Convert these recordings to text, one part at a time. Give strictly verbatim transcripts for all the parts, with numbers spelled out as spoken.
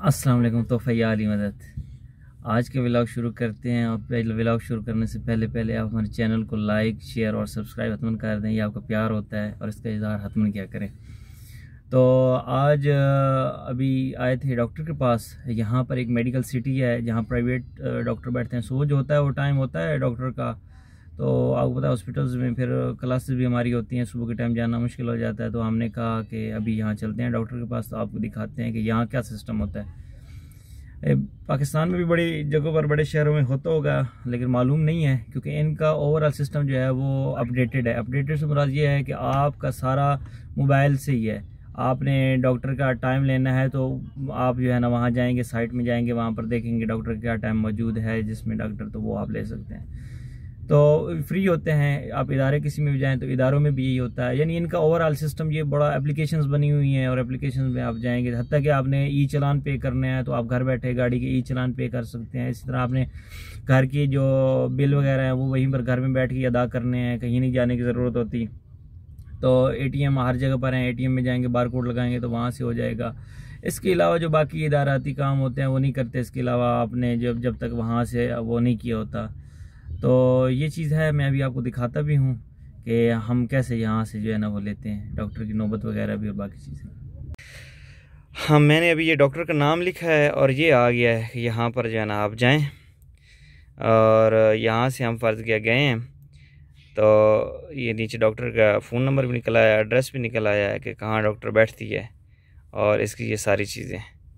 अस्सलाम वालेकुम। तो फ़ैयाली मदद आज के व्लॉग शुरू करते हैं। और पहले व्लॉग शुरू करने से पहले पहले आप हमारे चैनल को लाइक शेयर और सब्सक्राइब हतमन कर दें। ये आपका प्यार होता है और इसका इज़हार हतमन क्या करें। तो आज अभी आए थे डॉक्टर के पास। यहाँ पर एक मेडिकल सिटी है जहाँ प्राइवेट डॉक्टर बैठते हैं। सुबह जो होता है वो टाइम होता है डॉक्टर का। तो आपको पता है हॉस्पिटल्स में फिर क्लासेस भी हमारी होती हैं, सुबह के टाइम जाना मुश्किल हो जाता है। तो हमने कहा कि अभी यहाँ चलते हैं डॉक्टर के पास, तो आपको दिखाते हैं कि यहाँ क्या सिस्टम होता है। पाकिस्तान में भी बड़ी जगहों पर बड़े शहरों में होता होगा लेकिन मालूम नहीं है, क्योंकि इनका ओवरऑल सिस्टम जो है वो अपडेटेड है। अपडेटेड से मुराद ये है कि आपका सारा मोबाइल से ही है। आपने डॉक्टर का टाइम लेना है तो आप जो है ना वहाँ जाएंगे, साइट में जाएंगे, वहाँ पर देखेंगे डॉक्टर का क्या टाइम मौजूद है जिसमें डॉक्टर, तो वो आप ले सकते हैं। तो फ्री होते हैं। आप इदारे किसी में भी जाएं तो इदारों में भी यही होता है। यानी इनका ओवरऑल सिस्टम ये बड़ा एप्लीकेशंस बनी हुई हैं और एप्लीकेशंस में आप जाएंगे, हत्ता कि आपने ई चलान पे करने हैं तो आप घर बैठे गाड़ी के ई चलान पे कर सकते हैं। इसी तरह आपने घर की जो बिल वगैरह हैं वो वहीं पर घर में बैठ के अदा करने हैं, कहीं नहीं जाने की ज़रूरत होती। तो एटीएम हर जगह पर हैं, एटीएम में जाएंगे बार कोड लगाएंगे तो वहाँ से हो जाएगा। इसके अलावा जो बाकी इदाराती काम होते हैं वो नहीं करते। इसके अलावा आपने जब जब तक वहाँ से वो नहीं किया होता। तो ये चीज़ है, मैं अभी आपको दिखाता भी हूँ कि हम कैसे यहाँ से जो है ना वो लेते हैं डॉक्टर की नौबत वगैरह भी और बाकी चीज़ें। हाँ, मैंने अभी ये डॉक्टर का नाम लिखा है और ये आ गया है कि यहाँ पर जो है ना आप जाएँ। और यहाँ से हम फ़र्ज़ किया गए हैं तो ये नीचे डॉक्टर का फ़ोन नंबर भी निकल आया, एड्रेस भी निकल आया है कि कहाँ डॉक्टर बैठती है और इसकी ये सारी चीज़ें।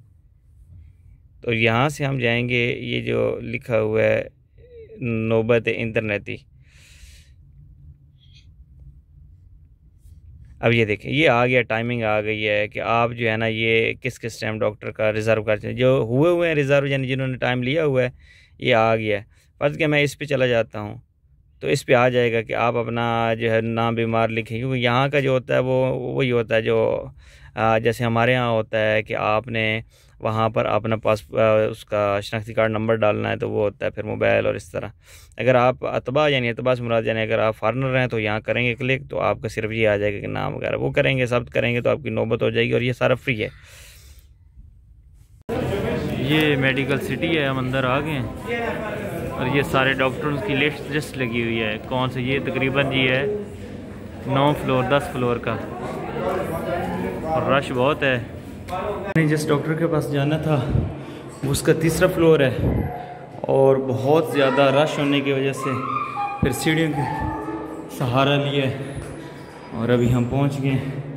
तो यहाँ से हम जाएंगे, ये जो लिखा हुआ है नौबत इंटरनेटी। अब ये देखें ये आ गया, टाइमिंग आ गई है कि आप जो है ना ये किस किस टाइम डॉक्टर का रिज़र्व करते हैं। जो हुए हुए हैं रिज़र्व यानी जिन्होंने टाइम लिया हुआ है ये आ गया है। फ़र्ज़ कि मैं इस पे चला जाता हूँ तो इस पे आ जाएगा कि आप अपना जो है नाम बीमार लिखें, क्योंकि यहाँ का जो होता है वो वही होता है जो जैसे हमारे यहाँ होता है कि आपने वहाँ पर अपना पास उसका शनाख्ती कार्ड नंबर डालना है तो वो होता है फिर मोबाइल। और इस तरह अगर आप अतबा यानी अतबा से मुराद यानी अगर आप फारनर हैं तो यहाँ करेंगे क्लिक तो आपका सिर्फ ये आ जाएगा कि नाम वगैरह वो करेंगे, सब करेंगे तो आपकी नौबत हो जाएगी और ये सारा फ्री है। ये मेडिकल सिटी है, हम अंदर आ गए हैं और ये सारे डॉक्टर्स की लिस्ट लिस्ट लगी हुई है कौन से। ये तकरीबन जी है नौ फ्लोर दस फ्लोर का और रश बहुत है। मैंने जिस डॉक्टर के पास जाना था उसका तीसरा फ्लोर है और बहुत ज़्यादा रश होने की वजह से फिर सीढ़ियों के सहारा लिया और अभी हम पहुंच गए।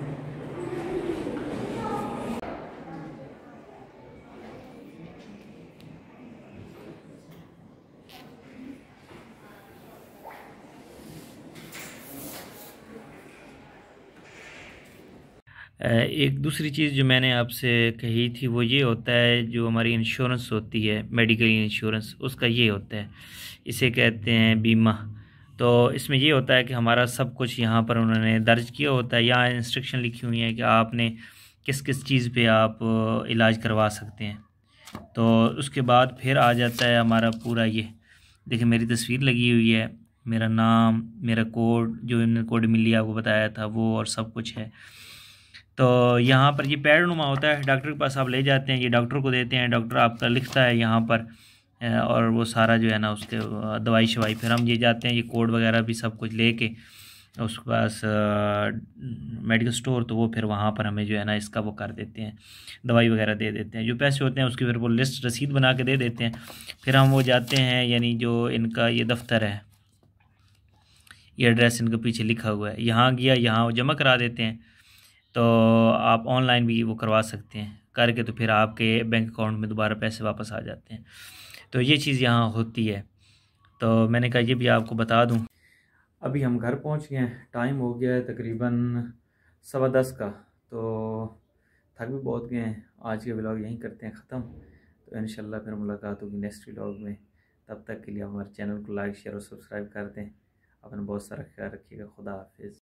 एक दूसरी चीज़ जो मैंने आपसे कही थी वो ये होता है, जो हमारी इंश्योरेंस होती है मेडिकल इंश्योरेंस, उसका ये होता है, इसे कहते हैं बीमा। तो इसमें ये होता है कि हमारा सब कुछ यहाँ पर उन्होंने दर्ज किया होता है। यहाँ इंस्ट्रक्शन लिखी हुई है कि आपने किस किस चीज़ पे आप इलाज करवा सकते हैं। तो उसके बाद फिर आ जाता है हमारा पूरा, ये देखिए मेरी तस्वीर लगी हुई है, मेरा नाम, मेरा कोड जो इन्होंने कोड मिली आपको बताया था वो और सब कुछ है। तो यहाँ पर ये पैड नुमा होता है, डॉक्टर के पास आप ले जाते हैं, ये डॉक्टर को देते हैं, डॉक्टर आपका लिखता है यहाँ पर और वो सारा जो है ना उसके दवाई शवाई फिर हम ये जाते हैं, ये कोड वगैरह भी सब कुछ लेके उसके पास मेडिकल स्टोर, तो वो फिर वहाँ पर हमें जो है ना इसका वो कर देते हैं, दवाई वगैरह दे देते हैं। जो पैसे होते हैं उसकी फिर वो लिस्ट रसीद बना के दे देते हैं। फिर हम वो जाते हैं, यानी जो इनका ये दफ्तर है, ये एड्रेस इनके पीछे लिखा हुआ है, यहाँ गया यहाँ वो जमा करा देते हैं। तो आप ऑनलाइन भी वो करवा सकते हैं करके, तो फिर आपके बैंक अकाउंट में दोबारा पैसे वापस आ जाते हैं। तो ये चीज़ यहाँ होती है। तो मैंने कहा ये भी आपको बता दूं। अभी हम घर पहुँच गए हैं, टाइम हो गया है तकरीबन सवा दस का। तो थक भी बहुत गए हैं। आज के व्लॉग यहीं करते हैं ख़त्म। तो इंशाल्लाह फिर मुलाकात होगी नेक्स्ट व्लॉग में। तब तक के लिए हमारे चैनल को लाइक शेयर और सब्सक्राइब कर दें। अपना बहुत सारा ख्याल रखिएगा। खुदा हाफिज़।